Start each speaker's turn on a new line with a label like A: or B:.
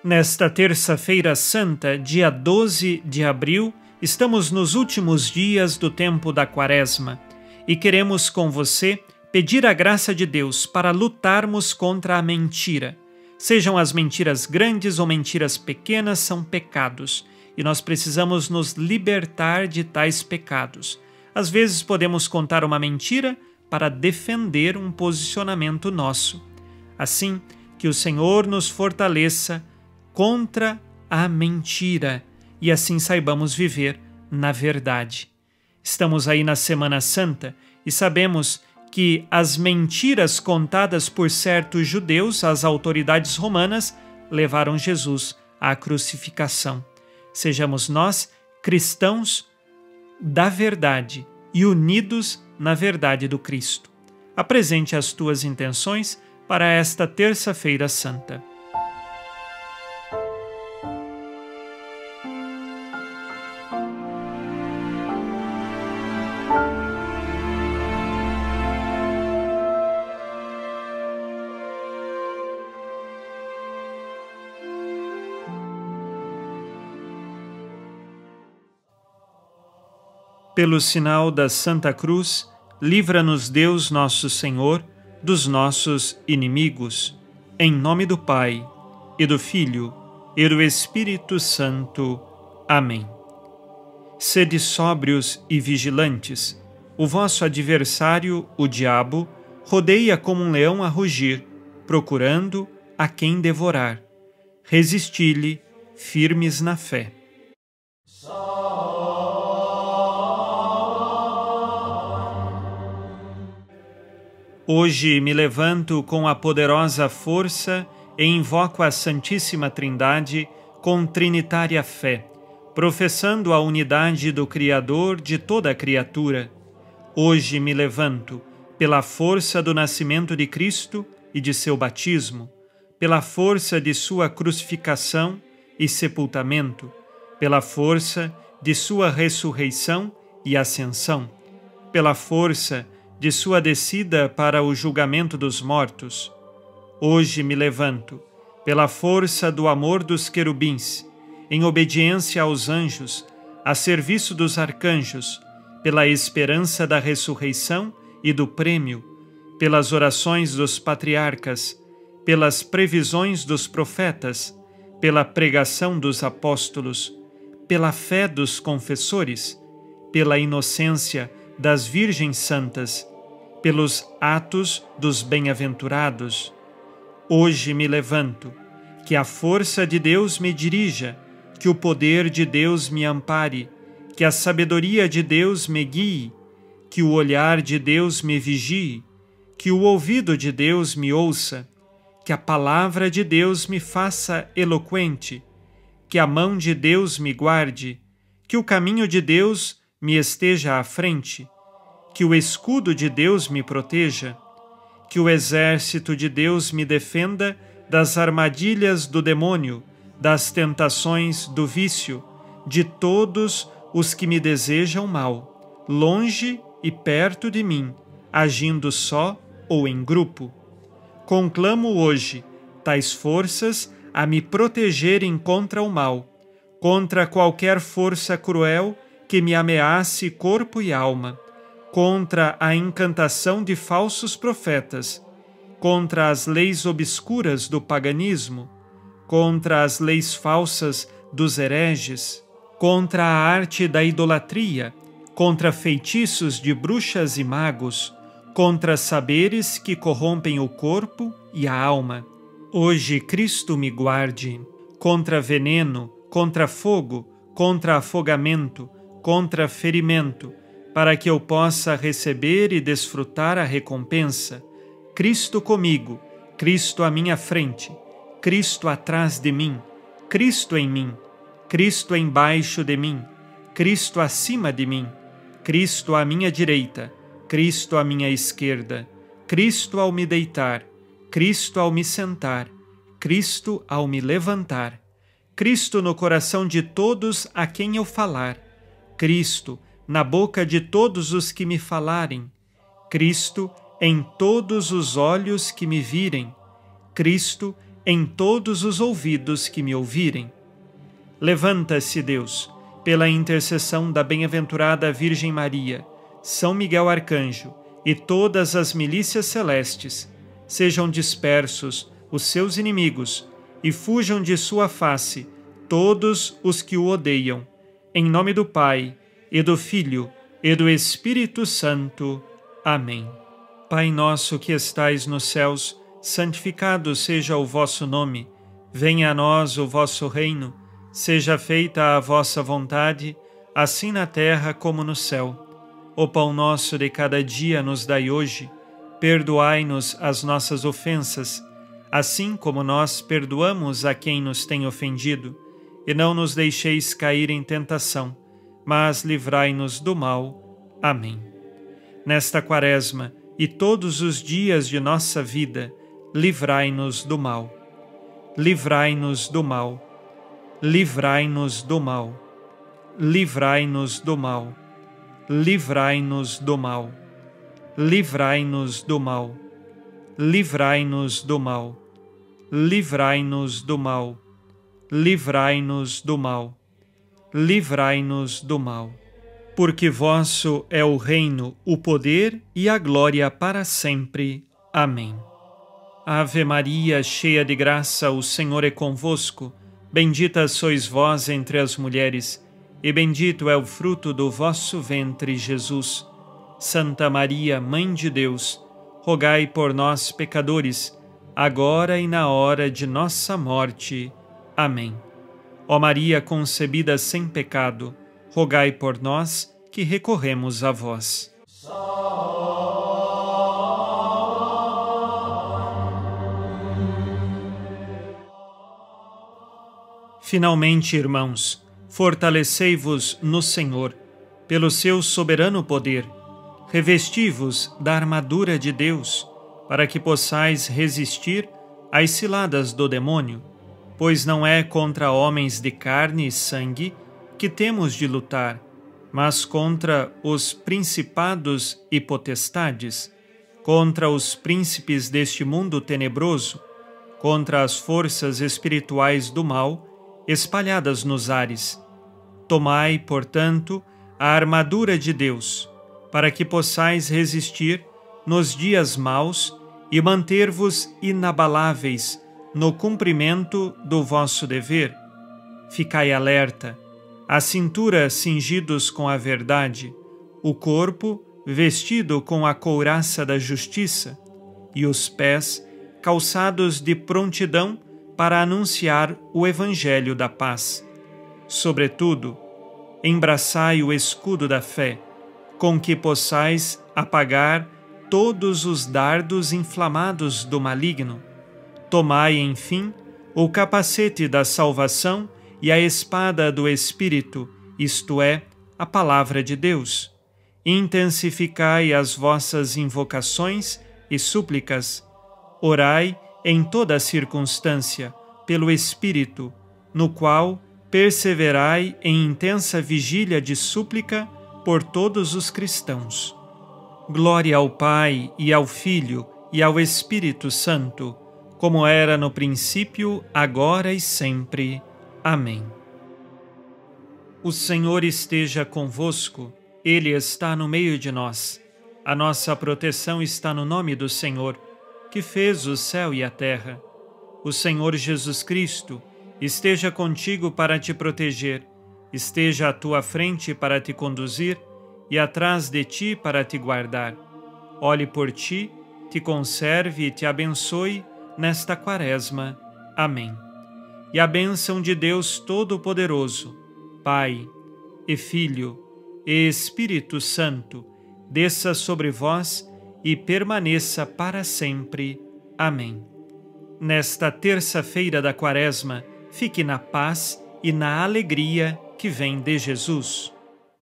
A: Nesta terça-feira santa, dia 12 de abril, estamos nos últimos dias do tempo da Quaresma e queremos com você pedir a graça de Deus para lutarmos contra a mentira. Sejam as mentiras grandes ou mentiras pequenas, são pecados e nós precisamos nos libertar de tais pecados. Às vezes podemos contar uma mentira para defender um posicionamento nosso. Assim, que o Senhor nos fortaleça contra a mentira e assim saibamos viver na verdade. Estamos aí na Semana Santa e sabemos que as mentiras contadas por certos judeus às autoridades romanas levaram Jesus à crucificação. Sejamos nós cristãos da verdade e unidos na verdade do Cristo. Apresente as tuas intenções para esta terça-feira santa. Pelo sinal da Santa Cruz, livra-nos Deus nosso Senhor dos nossos inimigos. Em nome do Pai, e do Filho, e do Espírito Santo. Amém. Sede sóbrios e vigilantes. O vosso adversário, o diabo, rodeia como um leão a rugir, procurando a quem devorar. Resisti-lhe, firmes na fé. Hoje me levanto com a poderosa força e invoco a Santíssima Trindade com trinitária fé, professando a unidade do Criador de toda a criatura. Hoje me levanto pela força do nascimento de Cristo e de seu batismo, pela força de sua crucificação e sepultamento, pela força de sua ressurreição e ascensão, pela força de sua descida para o julgamento dos mortos. Hoje me levanto, pela força do amor dos querubins, em obediência aos anjos, a serviço dos arcanjos, pela esperança da ressurreição e do prêmio, pelas orações dos patriarcas, pelas previsões dos profetas, pela pregação dos apóstolos, pela fé dos confessores, pela inocência das virgens santas, pelos atos dos bem-aventurados. Hoje me levanto, que a força de Deus me dirija, que o poder de Deus me ampare, que a sabedoria de Deus me guie, que o olhar de Deus me vigie, que o ouvido de Deus me ouça, que a palavra de Deus me faça eloquente, que a mão de Deus me guarde, que o caminho de Deus me esteja à frente, que o escudo de Deus me proteja, que o exército de Deus me defenda das armadilhas do demônio, das tentações do vício, de todos os que me desejam mal, longe e perto de mim, agindo só ou em grupo. Conclamo hoje tais forças a me protegerem contra o mal, contra qualquer força cruel que me ameace corpo e alma, contra a incantação de falsos profetas, contra as leis obscuras do paganismo, contra as leis falsas dos hereges, contra a arte da idolatria, contra feitiços de bruxas e magos, contra saberes que corrompem o corpo e a alma. Hoje Cristo me guarde contra veneno, contra fogo, contra afogamento, contra ferimento, para que eu possa receber e desfrutar a recompensa. Cristo comigo, Cristo à minha frente, Cristo atrás de mim, Cristo em mim, Cristo embaixo de mim, Cristo acima de mim, Cristo à minha direita, Cristo à minha esquerda, Cristo ao me deitar, Cristo ao me sentar, Cristo ao me levantar, Cristo no coração de todos a quem eu falar, Cristo na boca de todos os que me falarem, Cristo em todos os olhos que me virem, Cristo em todos os ouvidos que me ouvirem. Levanta-se, Deus, pela intercessão da bem-aventurada Virgem Maria, São Miguel Arcanjo e todas as milícias celestes, sejam dispersos os seus inimigos e fujam de sua face todos os que o odeiam. Em nome do Pai, e do Filho, e do Espírito Santo. Amém. Pai nosso que estais nos céus, santificado seja o vosso nome. Venha a nós o vosso reino. Seja feita a vossa vontade, assim na terra como no céu. O pão nosso de cada dia nos dai hoje. Perdoai-nos as nossas ofensas, assim como nós perdoamos a quem nos tem ofendido. E não nos deixeis cair em tentação, mas livrai-nos do mal. Amém. Nesta quaresma e todos os dias de nossa vida, livrai-nos do mal. Livrai-nos do mal. Livrai-nos do mal. Livrai-nos do mal. Livrai-nos do mal. Livrai-nos do mal. Livrai-nos do mal. Livrai-nos do mal. Livrai-nos do mal. Livrai-nos do mal. Porque vosso é o reino, o poder e a glória para sempre. Amém. Ave Maria, cheia de graça, o Senhor é convosco. Bendita sois vós entre as mulheres, e bendito é o fruto do vosso ventre, Jesus. Santa Maria, Mãe de Deus, rogai por nós, pecadores, agora e na hora de nossa morte. Amém. Ó Maria concebida sem pecado, rogai por nós que recorremos a vós. Finalmente, irmãos, fortalecei-vos no Senhor, pelo seu soberano poder. Revesti-vos da armadura de Deus, para que possais resistir às ciladas do demônio, pois não é contra homens de carne e sangue que temos de lutar, mas contra os principados e potestades, contra os príncipes deste mundo tenebroso, contra as forças espirituais do mal espalhadas nos ares. Tomai, portanto, a armadura de Deus, para que possais resistir nos dias maus e manter-vos inabaláveis no cumprimento do vosso dever. Ficai alerta, a cintura cingidos com a verdade, o corpo vestido com a couraça da justiça e os pés calçados de prontidão para anunciar o Evangelho da paz. Sobretudo, embraçai o escudo da fé, com que possais apagar todos os dardos inflamados do maligno. Tomai, enfim, o capacete da salvação e a espada do Espírito, isto é, a palavra de Deus. Intensificai as vossas invocações e súplicas. Orai em toda circunstância, pelo Espírito, no qual perseverai em intensa vigília de súplica por todos os cristãos. Glória ao Pai, e ao Filho, e ao Espírito Santo, como era no princípio, agora e sempre. Amém. O Senhor esteja convosco, Ele está no meio de nós. A nossa proteção está no nome do Senhor, que fez o céu e a terra. O Senhor Jesus Cristo esteja contigo para te proteger, esteja à tua frente para te conduzir e atrás de ti para te guardar. Olhe por ti, te conserve e te abençoe nesta quaresma. Amém. E a bênção de Deus Todo-Poderoso, Pai e Filho e Espírito Santo, desça sobre vós e permaneça para sempre. Amém. Nesta terça-feira da quaresma, fique na paz e na alegria que vem de Jesus.